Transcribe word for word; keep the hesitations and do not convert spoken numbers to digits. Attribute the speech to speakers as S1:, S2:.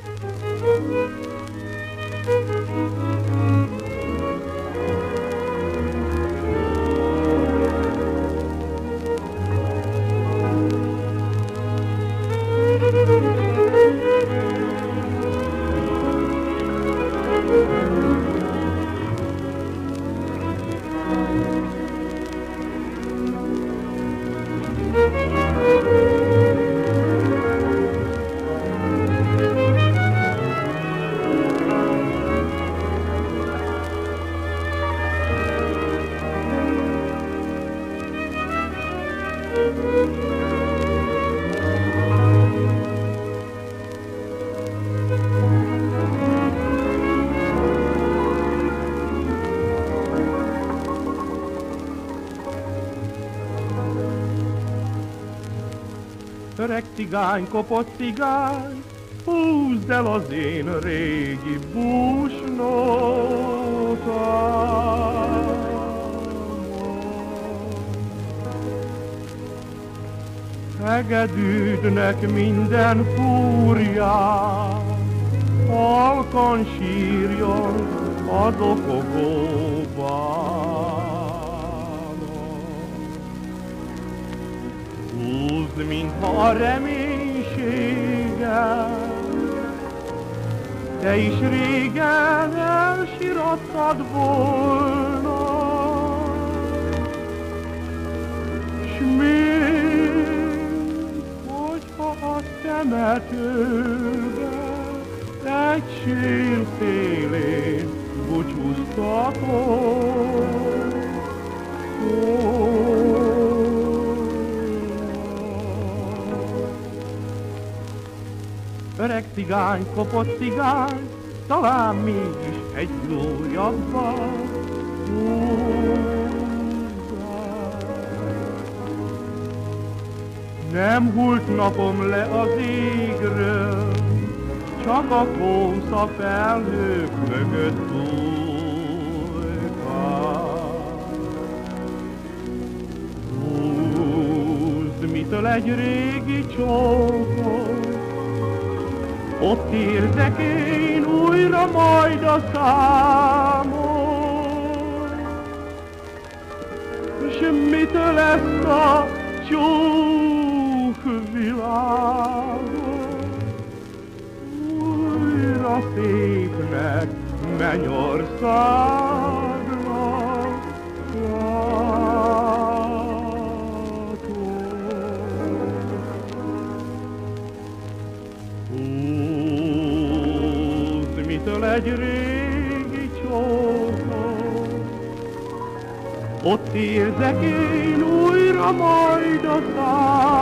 S1: Öreg cigány, kopott cigány, húzd el az én régi búsnótámot. Hegedűdnek minden fúrján, halkan sírjon a dokogóban. Húzd, mintha a reménységgel, te is régen elsiradtad volna, s még, hogyha a temetőben egy sír szélén búcsúztatod, öreg cigány, kopott cigány, talán mégis egy újabban húzzál. Nem hult napom le az égről, csak a kósza felhők mögött bújkál. Húzd, mitől egy régi csókot, ott érzek én újra majd a számot, s mitől ezt a csúk világot újra szépnek mennyországnak látom. Húzd, mitől egy régi csókot, ott érzek én újra majd a számot,